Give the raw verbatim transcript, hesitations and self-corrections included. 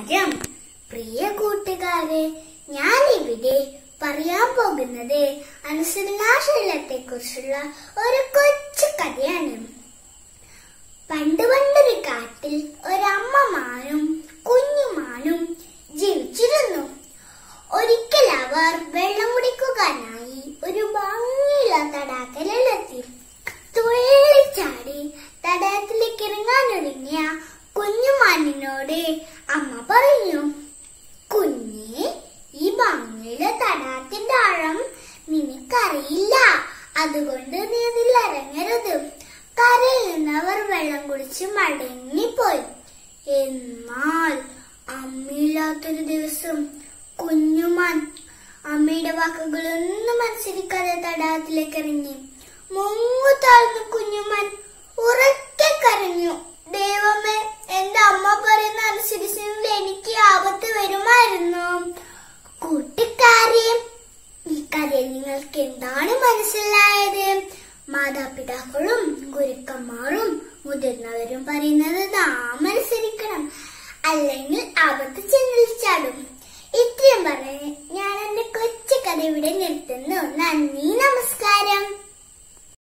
നമസ്കാരം പ്രിയ കൂട്ടുകാരെ, ഞാൻ ഇവിടെ പറയാൻ പോകുന്നത് അനുസരണാശീലത്തെ കുറിച്ചുള്ള ഒരു കൊച്ചു കഥയാണ്. പണ്ട് പണ്ടൊരു കാട്ടിൽ ഒരമ്മമാനും കുഞ്ഞുമാനും ജീവിച്ചിരുന്നു. ഒരിക്കൽ അവർ വെള്ളം കുടിക്കുവാനായി ഒരു ഭംഗിയുള്ള തടാകത്തിലെത്തി. തുള്ളിച്ചാടി തടാകത്തിലേക്ക് ഇറങ്ങാനൊരുങ്ങിയ കുഞ്ഞുമാനിനോട് അമ്മ പറഞ്ഞു, കുഞ്ഞെ, ഈ ഭംഗിയുള്ള തടാകത്തിന്റെ ആഴം നിനക്കറിയില്ല, അതുകൊണ്ട് നീ ഇതിൽ ഇറങ്ങരുത്. കരയുന്നവർ വെള്ളം കുടിച്ച് മടങ്ങിപ്പോയി. എന്നാൽ അമ്മയില്ലാത്തൊരു ദിവസം കുഞ്ഞുമാൻ അമ്മയുടെ വാക്കുകളൊന്നും അനുസരിക്കാതെ തടാകത്തിലേക്ക് ഇറങ്ങി. മുങ്ങു താഴ്ന്നു കുഞ്ഞുമാൻ ഉറക്കെ കരഞ്ഞു, ദൈവമേ, എന്റെ അമ്മ പറയുന്ന അനുസരിച്ചെങ്കിൽ എനിക്ക് ആപത്ത് വരുമായിരുന്നു. കൂട്ടുകാരെ, ഈ കഥയിൽ നിങ്ങൾക്ക് എന്താണ് മനസ്സിലായത്? മാതാപിതാക്കളും ഗുരുക്കന്മാരും മുതിർന്നവരും പറയുന്നത് നാം അനുസരിക്കണം, അല്ലെങ്കിൽ ആപത്ത് ചെന്നിൽ ചാടും. ഇത്രയും പറഞ്ഞ് ഞാൻ എന്റെ കൊച്ചു കഥ ഇവിടെ നിർത്തുന്നു. നന്ദി.